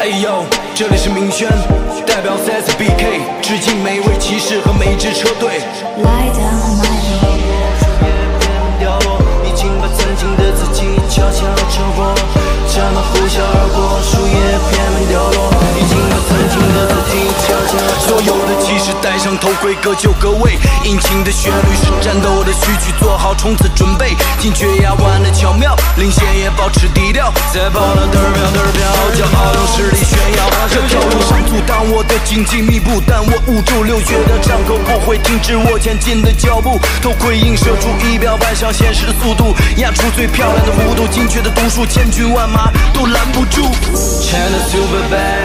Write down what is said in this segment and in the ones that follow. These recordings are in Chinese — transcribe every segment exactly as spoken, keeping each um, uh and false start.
哎呦，这里是明轩，代表 C S B K， 致敬每位骑士和每支车队。 来到哪里？ 掉落，已经把曾经的自己悄悄超过，这么呼啸而过，树叶片面掉落，已经把曾经的自己悄悄超过。所有的骑士戴上头盔，各就各位，引擎的旋律是战斗的序曲，做好冲刺准备，精确压弯的巧妙，领先也保持低调，赛跑了嘚儿飘嘚儿飘，骄傲用实力炫耀。这条路上阻挡我的荆棘密布，但我捂住流血的伤口，不会停止我前进的脚步。头盔映射出仪表板上显示的速度，压出最漂亮的弧度，精确的读数，千军万马都拦不住。China super bad,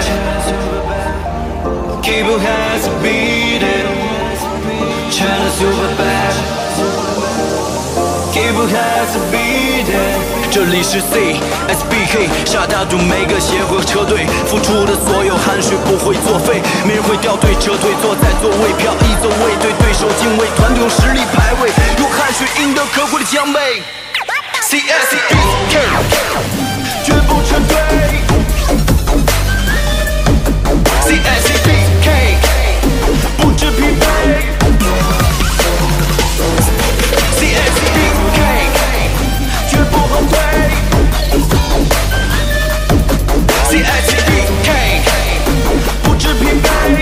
keep your hands beating. China super bad, keep your hands beating. 这里是 C S B K， 沙大度每个协和车队，付出的所有汗水不会作废，没人会掉队，车队坐在座位，飘逸走位，对对手敬畏，团队用实力排位，用汗水赢得可贵的奖杯。C S B K， 绝不撤退。C S B K， 不知疲惫。C S B K， 绝不后退。C S B K， 不知疲惫。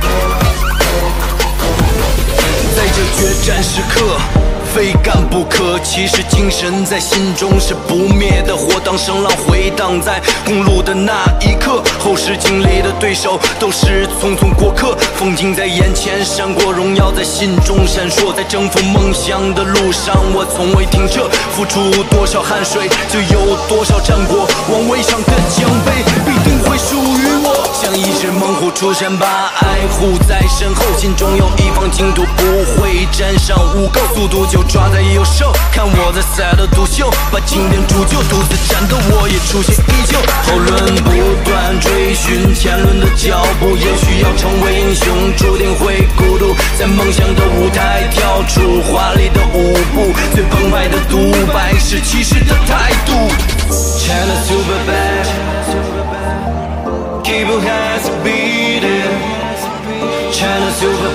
在这决战时刻，非干不可，骑士精神在心中是不灭的火，当声浪回荡在公路的那一刻，后视镜里的对手都是匆匆过客，风景在眼前闪过，荣耀在心中闪烁，在征服梦想的路上我从未停撤，付出多少汗水就有多少战果，王位上的奖杯必定会属于我，像一只猛虎出山，把爱护在身后，心中有一方净土，不会沾上污垢，速度就抓在右手，看我在赛道独秀，把经典铸就，独自战斗我也出现依旧，后轮不断追寻前轮的脚步，也许要成为英雄，注定会孤独，在梦想的舞台跳出华丽的舞步，最澎湃的独白是骑士的态度。China super bad, keep your hands beating. China super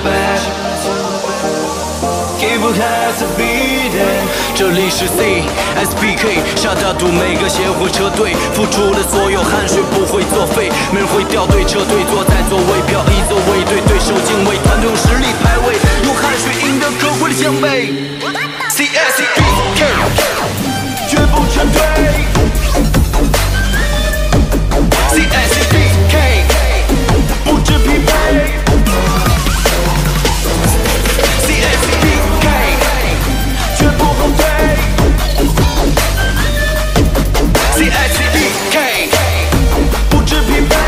bad.Keep your hands beating. 这里是 C S B K， 沙大度每个协和车队，付出的所有汗水不会作废，没人会掉队，车队坐在座位，飘逸走位，对对手敬畏，团队用实力排位，用汗水赢得可贵的奖杯。C S B K， 绝不撤退。C S B K， 不知疲惫。C S B K， 不知疲惫。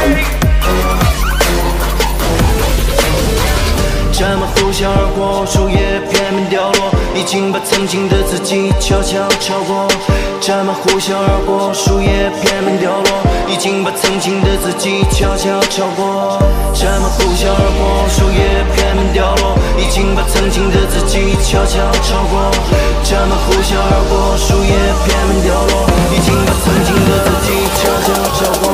这么呼啸而过，树叶片面掉落，已经把曾经的自己悄悄超过。这么呼啸而过，树叶片面掉落，已经把曾经的自己悄悄超过。这么呼啸而过，树叶片面掉落，已经把曾经的自己悄悄超过。这么呼啸而过，树叶片面掉落，已经把曾经的自己悄悄超过。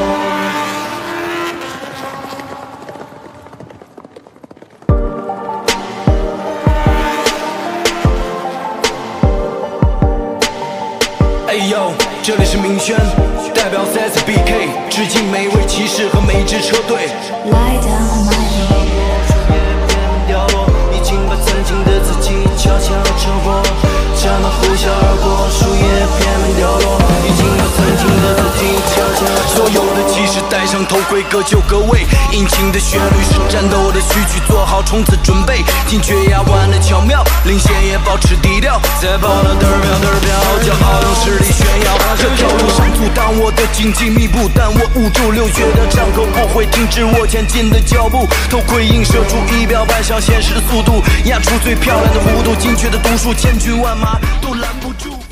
哎呦，这里是明轩，代表 C S B K， 致敬每位骑士和每支车队。 来到哪里？ 掉落，已经把曾经的自己悄悄超过。这么呼啸而过，树叶片面掉落，已经把曾经的自己悄悄超过。所有的骑士戴上头盔，各就各位，引擎的旋律是战斗的序曲，做好冲刺准备，精确压弯的巧妙，领先也保持低调，赛跑了嘚儿飘嘚儿飘，骄傲用实力炫耀。这条路上阻挡我的荆棘密布，但我捂住流血的伤口，不会停止我前进的脚步。头盔映射出仪表板上显示的速度，压出最漂亮的弧度，精确的读数，千军万马都拦不住。